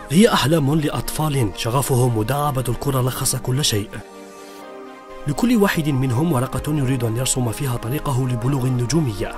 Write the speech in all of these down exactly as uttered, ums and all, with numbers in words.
هي أحلام لأطفال شغفهم مداعبة الكرة لخص كل شيء. لكل واحد منهم ورقة يريد أن يرسم فيها طريقه لبلوغ النجومية.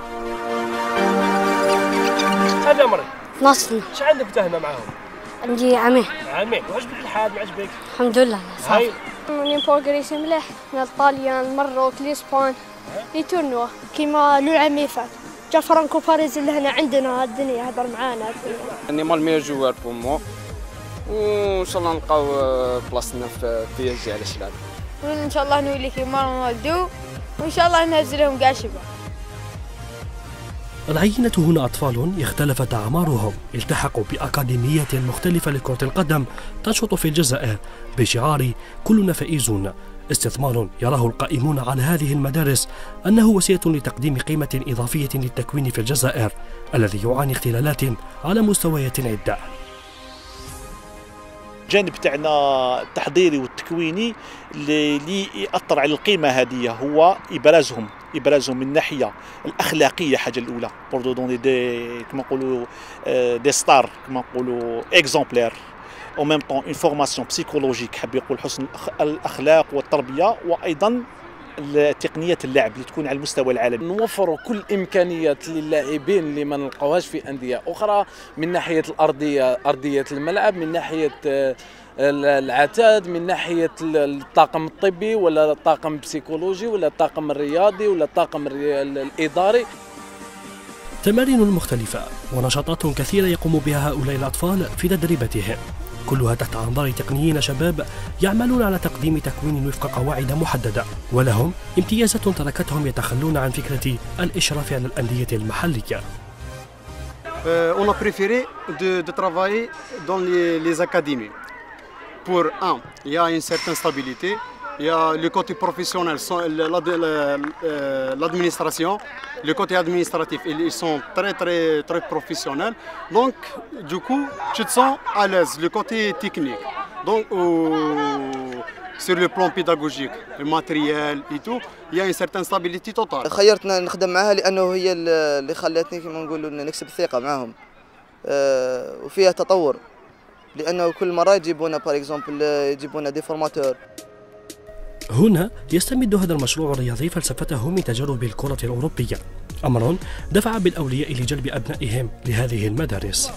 هذا عمرك؟ اثنا عشر سنة. ايش عندك تهمة معاهم؟ عندي عامين. عامين، وعجبك الحال؟ ما عجبك؟ الحمد لله صافي. من بولغاريا مليح، من ايطاليا، المروك، الاسبان، لي تورنوا كيما لو العام اللي فات. جا فرانكو باريز اللي هنا عندنا الدنيا هضر معانا. اني مال ميور جوار بور مو، وان شاء الله نلقاو بلاصتنا في بي اس جي على الشلال. ان شاء الله نولي كيما رونالدو، وان شاء الله نهز لهم كاع شباب. العينة هنا أطفال اختلفت أعمارهم، التحقوا بأكاديمية مختلفة لكرة القدم تنشط في الجزائر بشعار كلنا فائزون، استثمار يراه القائمون على هذه المدارس أنه وسيلة لتقديم قيمة إضافية للتكوين في الجزائر الذي يعاني اختلالات على مستويات عدة. الجانب تاعنا التحضيري والتكويني اللي يأثر على القيمة هذه هو إبرازهم إبرازهم من الناحية الأخلاقية حاجة الأولى بوردو دوني دي كما نقولوا دي ستار كما نقولوا إكزومبلير أو ميم طون اون فورماسيون بسيكولوجيك حاب يقول حسن الأخلاق والتربية وأيضا تقنية اللعب اللي تكون على المستوى العالمي. نوفروا كل الامكانيات للاعبين اللي ما نلقاوهاش في انديه اخرى، من ناحيه الارضيه ارضيه الملعب، من ناحيه العتاد، من ناحيه الطاقم الطبي ولا الطاقم البسيكولوجي ولا الطاقم الرياضي ولا الطاقم الاداري. تمارين مختلفة ونشاطات كثيرة يقوم بها هؤلاء الأطفال في تدريباتهم، كلها تحت أنظار تقنيين شباب يعملون على تقديم تكوين وفق قواعد محددة، ولهم امتيازات تركتهم يتخلون عن فكرة الإشراف على الأندية المحلية. On a préféré de, de travailler dans les, les académies. Pour un, il y a une certaine stabilité, il y a le côté professionnel, l'administration, le côté administratif, ils sont très très très professionnels. Donc du coup, tu te sens à l'aise. Le côté technique, donc au, sur le plan pédagogique, le matériel et tout, il y a une certaine stabilité totale. خيرتنا نخدم معها لأنه هي اللي خلتني كما نقولوا نكسب الثقة معهم، وفيها تطور، لأنه كل مرة يجيبونا باغ اكزومبل يجيبونا دي فورماتور. هنا يستمد هذا المشروع الرياضي فلسفته من تجارب الكرة الأوروبية، أمر دفع بالأولياء لجلب أبنائهم لهذه المدارس.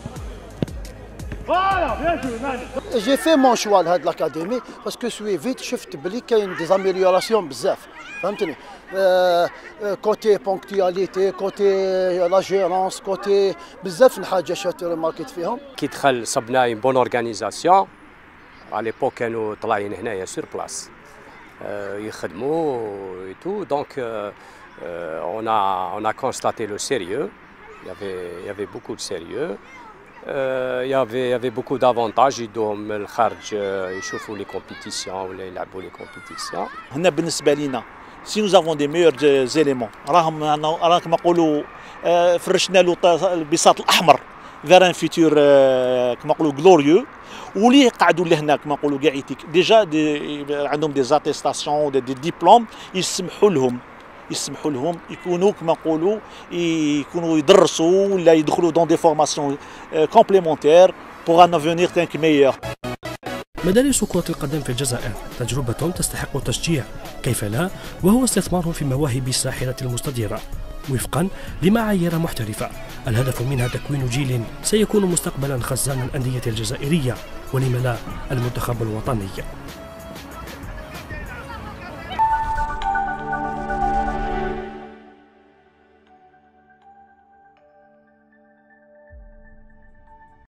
J'ai fait mon choix لهاد الأكاديمي باسكو سوي فيت شفت بلي كاين دي زاميليوراسيون بزاف، فهمتني؟ كوتي بونكتياليتي، كوتي لا جيرونس، كوتي بزاف الحاجة شفت ماركت فيهم. كي دخل صبنا اون بون اورغانيزاسيون، على ليبوك كانوا طالعين هنايا سور بلاس يخدموا et tout, donc euh, euh, on a on a constaté le sérieux. Il y avait il y avait beaucoup de sérieux. Euh, il y avait il y avait beaucoup d'avantages. يدوهم من الخارج يشوفوا لي كومبيتيسيون ولا يلعبوا لي كومبيتيسيون. هنا بالنسبة لنا si nous avons des meilleurs éléments راهم راهم كما نقولوا فرشنا له البساط الأحمر vers un futur كما نقولوا glorieux. واللي قعدوا لهنا كما نقولوا كاع ديجا دي عندهم دي زاتيستاسيون دي ديبلوم يسمحوا لهم يسمحوا لهم يكونوا كما نقولوا يكونوا يدرسوا ولا يدخلوا دون دي فورماسيون كومبليمونتير بوغ ان افونير تانك ميور. مدارس كرة القدم في الجزائر تجربة تستحق التشجيع، كيف لا، وهو استثمار في المواهب الساحرة المستديرة وفقا لمعايير محترفة، الهدف منها تكوين جيل سيكون مستقبلا خزان الأندية الجزائرية ولم لا المنتخب الوطني.